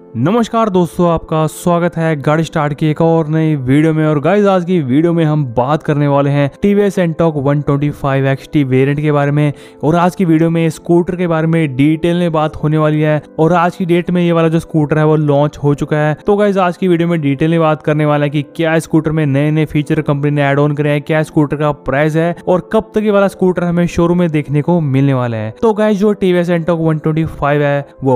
नमस्कार दोस्तों, आपका स्वागत है गाड़ी स्टार्ट की एक और नई वीडियो में। और गाइस आज की वीडियो में हम बात करने वाले हैं टीवीएस एंटॉर्क 125 XT वेरिएंट के बारे में। और आज की वीडियो में स्कूटर के बारे में डिटेल में बात होने वाली है। और आज की डेट में ये वाला जो स्कूटर है वो लॉन्च हो चुका है। तो गाइस आज की वीडियो में डिटेल में बात करने वाला है कि क्या स्कूटर में नए नए फीचर कंपनी ने एड ऑन करे हैं, क्या स्कूटर का प्राइस है और कब तक ये वाला स्कूटर हमें शोरूम में देखने को मिलने वाला है। तो गाइस जो टीवीएस एंटॉर्क 125 है वो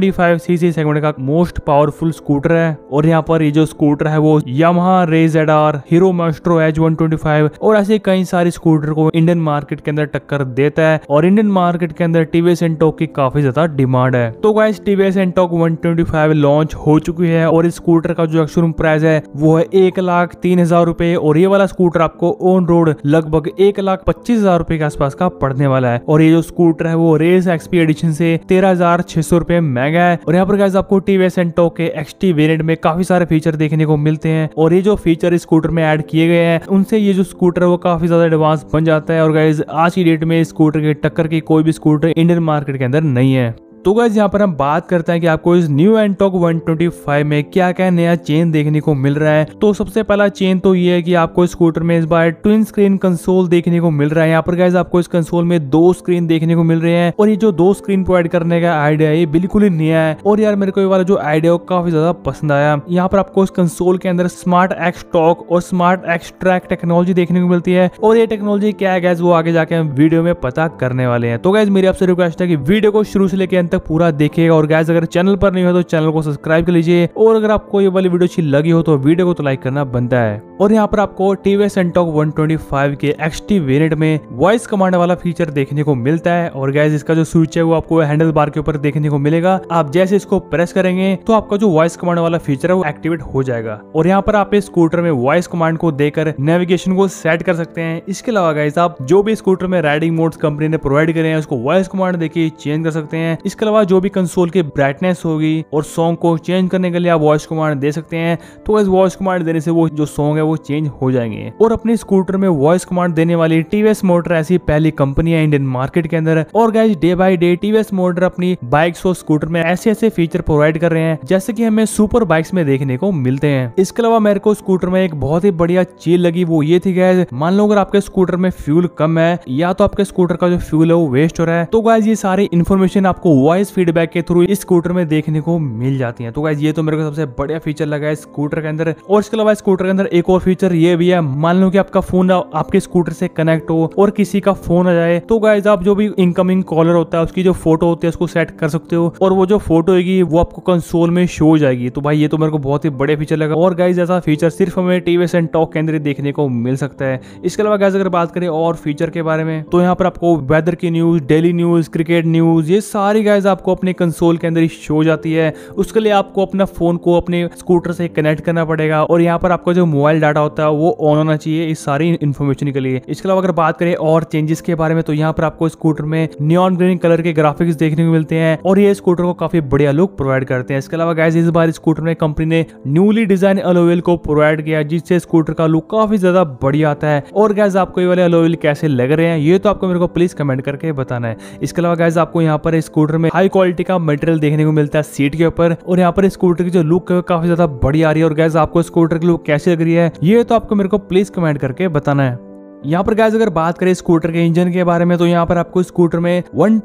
125cc सेगमेंट का मोस्ट पावरफुल स्कूटर है। और यहाँ पर ये जो स्कूटर है वो यामाहा रे ZR, हीरो मास्ट्रो एच 125 और ऐसे कई सारे स्कूटर को इंडियन मार्केट के अंदर टक्कर देता है। और इंडियन मार्केट के अंदर टीवीएस एंटॉर्क की काफी ज्यादा डिमांड है। तो गाइस टीवीएस एंटॉर्क 125 लॉन्च हो चुकी है और इस स्कूटर का जो शोरूम प्राइस है वो है 1,03,000 रुपए। और ये वाला स्कूटर आपको ऑन रोड लगभग 1,25,000 रुपए के आसपास का पड़ने वाला है। और ये जो स्कूटर है वो रेस एक्सपी एडिशन से 13,600 रुपए महंगा है। और यहाँ पर गाइस आपको टीवीएस एंटॉर्क के XT वेरिएंट में काफी सारे फीचर देखने को मिलते हैं। और ये जो फीचर इस स्कूटर में ऐड किए गए हैं उनसे ये जो स्कूटर है वो काफी ज्यादा एडवांस बन जाता है। और गाइस आज की डेट में स्कूटर के टक्कर की कोई भी स्कूटर इंडियन मार्केट के अंदर नहीं है। तो गाइस यहाँ पर हम बात करते हैं कि आपको इस न्यू एंटॉर्क 125 में क्या क्या नया चेंज देखने को मिल रहा है। तो सबसे पहला चेंज तो ये है कि आपको स्कूटर में इस बार ट्विन स्क्रीन कंसोल देखने को मिल रहा है। यहाँ पर गाइस आपको इस कंसोल में 2 स्क्रीन देखने को मिल रहे हैं। और ये जो 2 स्क्रीन प्रोवाइड करने का आइडिया है ये बिल्कुल ही नया है। और यार मेरे को ये वाला जो आइडिया है काफी ज्यादा पसंद आया। यहाँ पर आपको इस कंसोल के अंदर स्मार्ट एक्स टॉक और स्मार्ट एक्स ट्रैक टेक्नोलॉजी देखने को मिलती है। और ये टेक्नोलॉजी क्या है गाइस वो आगे जाके हम वीडियो में पता करने वाले हैं। तो गाइस मेरी आपसे रिक्वेस्ट है कि वीडियो को शुरू से लेकर अंत तक पूरा देखिएगा। और गाइस अगर चैनल पर नहीं हो तो चैनल को सब्सक्राइब कर लीजिए। और अगर आपको ये वाली वीडियो अच्छी लगी हो तो वीडियो को तो लाइक करना बनता है। और यहाँ पर आपको टीवीएस एंटॉर्क 125 के XT वेरिएंट में वॉइस कमांड वाला फीचर देखने को मिलता है। और गाइस इसका जो स्विच है वो आपको हैंडल बार के ऊपर देखने को मिलेगा। आप जैसे इसको प्रेस करेंगे तो आपका जो वॉइस कमांड वाला फीचर है वो एक्टिवेट हो जाएगा। और यहाँ पर आप इस स्कूटर में वॉइस कमांड को देकर नेविगेशन को सेट कर सकते हैं। इसके अलावा गाइस आप जो भी स्कूटर में राइडिंग मोड्स कंपनी ने प्रोवाइड करे हैं उसको वॉइस कमांड देके चेंज कर सकते हैं। इसके अलावा जो भी कंसोल की ब्राइटनेस होगी और सॉन्ग को चेंज करने के लिए आप वॉइस कमांड दे सकते हैं। तो इस वॉइस कमांड देने से वो जो सॉन्ग है वो चेंज हो जाएंगे। और अपने स्कूटर में वॉइस कमांड देने वाली टीवीएस मोटर ऐसी पहली कंपनी है इंडियन मार्केट के अंदर। और guys day by day TVS motor अपनी बाइक्स और स्कूटर में ऐसे ऐसे फीचर प्रोवाइड कर रहे हैं जैसे कि हमें सुपर बाइक्स में देखने को मिलते हैं। इसके अलावा मेरे को स्कूटर में एक बहुत ही बढ़िया चीज लगी वो ये थी गाइस, मान लो अगर आपके स्कूटर में फ्यूल कम है या तो आपके स्कूटर का जो फ्यूल है वो वेस्ट हो रहा है तो गाइस ये सारी इन्फॉर्मेशन आपको वॉइस फीडबैक के थ्रू इस स्कूटर में देखने को मिल जाती है। तो गाइस ये तो मेरे को सबसे बढ़िया फीचर लगा है स्कूटर के अंदर। और इसके अलावा स्कूटर के अंदर एक और फीचर ये भी है, मान लो कि आपका फोन आपके स्कूटर से कनेक्ट हो और किसी का फोन आ जाए तो गाइस आप जो भी इनकमिंग कॉलर होता है उसकी जो फोटो होती है उसको सेट कर सकते हो। और वो जो फोटो होगी वो आपको कंसोल में शो हो जाएगी। तो भाई ये तो मेरे को बहुत ही बढ़िया फीचर लगा। और गाइस ऐसा फीचर सिर्फ हमें टीवीएस एंटॉर्क के अंदर देखने को मिल सकता है। इसके अलावा गाइस अगर बात करें और फीचर के बारे में तो यहाँ पर आपको वेदर की news, daily news, cricket news ये सारी गाइस आपको अपने कंसोल के अंदर ही शो हो जाती है। उसके लिए आपको अपना फोन को अपने स्कूटर से कनेक्ट करना पड़ेगा। और यहाँ पर आपका जो मोबाइल डाटा होता है वो ऑन होना चाहिए इस सारी इन्फॉर्मेशन के लिए। इसके अलावा अगर बात करें और चेंजेस के बारे में तो यहाँ पर आपको स्कूटर में नियॉन ग्रीन कलर के ग्राफिक्स देखने को मिलते हैं और ये स्कूटर को काफी बढ़िया लुक प्रोवाइड करते हैं। इसके अलावा गाइस इस बार स्कूटर में कंपनी ने न्यूली डिजाइन अलॉय व्हील को प्रोवाइड किया जिससे स्कूटर का लुक काफी ज्यादा बढ़िया आता है। और गाइस आपको ये वाले अलॉय व्हील कैसे लग रहे हैं ये तो आपको मेरे को प्लीज कमेंट करके बताना है। इसके अलावा गाइस आपको यहाँ पर स्कूटर में हाई क्वालिटी का मटेरियल देखने को मिलता है सीट के ऊपर। और यहाँ पर स्कूटर की जो लुक है काफी ज्यादा बढ़िया आ रही है। और गाइस आपको स्कूटर की लुक कैसी लग रही है ये तो आपको मेरे को प्लीज कमेंट करके बताना है। यहाँ पर गाइस अगर बात करें स्कूटर के इंजन के बारे में तो यहाँ पर आपको स्कूटर में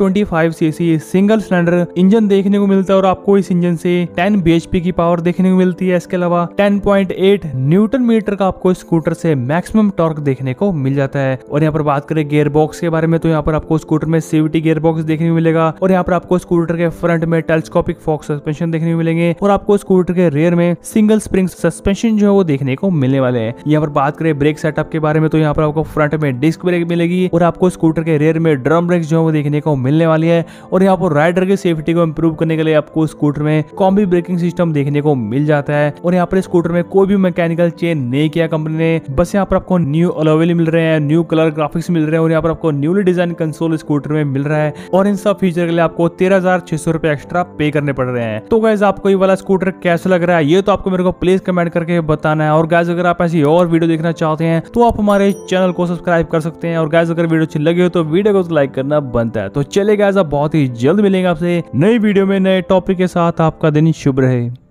125cc सिंगल सिलेंडर इंजन देखने को मिलता है। और आपको इस इंजन से 10 bhp की पावर देखने को मिलती है। इसके अलावा 10.8 न्यूटन मीटर का आपको स्कूटर से मैक्सिमम टॉर्क देखने को मिल जाता है। और यहाँ पर बात करें गियर बॉक्स के बारे में तो यहाँ पर आपको स्कूटर में CVT गियर बॉक्स देखने को मिलेगा। और यहाँ पर आपको स्कूटर के फ्रंट में टेलीस्कोपिक फॉक्स सस्पेंशन देखने को मिलेंगे। और आपको स्कूटर के रेयर में सिंगल स्प्रिंग सस्पेंशन जो है वो देखने को मिलने वाले हैं। यहाँ पर बात करें ब्रेक सेटअप के बारे में तो यहाँ पर आपको फ्रंट में डिस्क ब्रेक मिलेगी और आपको स्कूटर के रेयर में ड्रम ब्रेक जो है वो देखने को मिलने वाली है। और यहाँ पर राइडर की सेफ्टी को इंप्रूव करने के लिए आपको स्कूटर में कॉम्बी ब्रेकिंग सिस्टम देखने को मिल जाता है। और यहाँ पर स्कूटर में कोई भी मैकेनिकल चेंज नहीं किया कंपनी ने, बस यहाँ पर आपको न्यू अलॉय व्हील मिल रहे हैं, न्यू कलर ग्राफिक्स मिल रहे हैं और यहाँ पर आपको न्यूली डिजाइन कंसोल स्कूटर में मिल रहा है। और इन सब फीचर के लिए आपको 13,600 रुपए एक्स्ट्रा पे करने पड़ रहे हैं। तो गाइस आपको ये वाला स्कूटर कैसा लग रहा है ये तो आपको मेरे को प्लीज कमेंट करके बताना है। और गाइस अगर आप ऐसी और वीडियो देखना चाहते हैं तो आप हमारे चैनल को सब्सक्राइब कर सकते हैं। और गाइस अगर वीडियो अच्छी लगी हो तो वीडियो को लाइक करना बनता है। तो चलिए गाइस अब बहुत ही जल्द मिलेंगे आपसे नई वीडियो में नए टॉपिक के साथ। आपका दिन शुभ रहे।